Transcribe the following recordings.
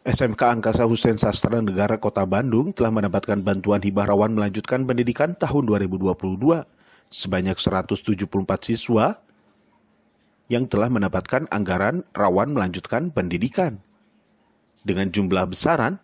SMK Angkasa Hussein Sastra Negara Kota Bandung telah mendapatkan bantuan hibah rawan melanjutkan pendidikan tahun 2022 sebanyak 174 siswa yang telah mendapatkan anggaran rawan melanjutkan pendidikan dengan jumlah besaran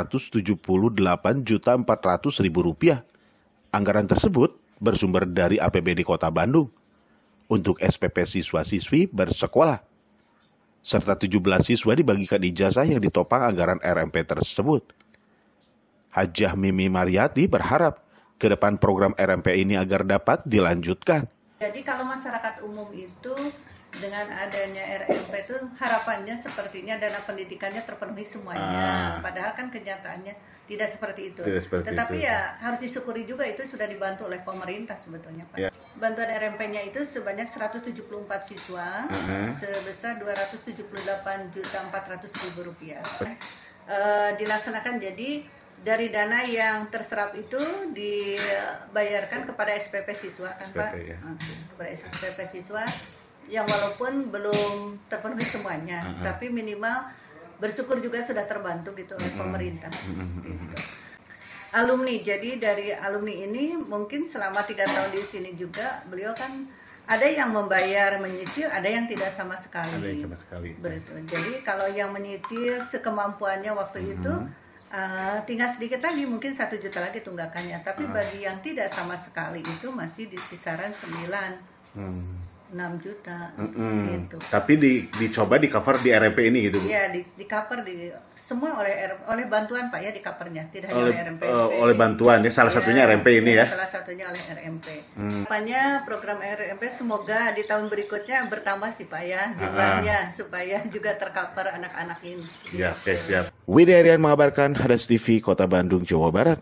Rp278.400.000. Anggaran tersebut bersumber dari APBD Kota Bandung untuk SPP siswa-siswi bersekolah, serta 17 siswa dibagikan ijazah yang ditopang anggaran RMP tersebut. Hajah Mimi Mariati berharap ke depan program RMP ini agar dapat dilanjutkan. Jadi kalau masyarakat umum itu dengan adanya RMP itu harapannya sepertinya dana pendidikannya terpenuhi semuanya. Padahal kan kenyataannya tidak seperti itu. Tetapi ya harus disyukuri juga itu sudah dibantu oleh pemerintah sebetulnya, Pak. Ya. Bantuan RMP-nya itu sebanyak 174 siswa sebesar Rp278.400.000. Dilaksanakan jadi dari dana yang terserap itu dibayarkan kepada SPP siswa kan, Pak? Ya. Kepada SPP siswa yang walaupun belum terpenuhi semuanya, tapi minimal bersyukur juga sudah terbantu gitu oleh pemerintah. Gitu. Alumni, jadi dari alumni ini mungkin selama 3 tahun di sini juga beliau kan ada yang membayar menyicil, ada yang tidak sama sekali. Ada yang sama sekali. Betul. Jadi kalau yang menyicil sekemampuannya waktu itu tinggal sedikit lagi, mungkin 1 juta lagi tunggakannya. Tapi bagi yang tidak sama sekali itu masih di kisaran 6 juta gitu. Tapi dicoba di cover di RMP ini gitu, Bu? Iya, di cover semua oleh bantuan, Pak, ya, di covernya, tidak hanya oleh RMP. Oleh bantuan ya, salah satunya RMP ini ya. Salah satunya oleh RMP. Harapannya program RMP semoga di tahun berikutnya bertambah sih, Pak, ya, jumlahnya supaya juga tercover anak-anak ini. Ya, oke, siap. Widya Arian mengabarkan, Hadas TV, Kota Bandung, Jawa Barat.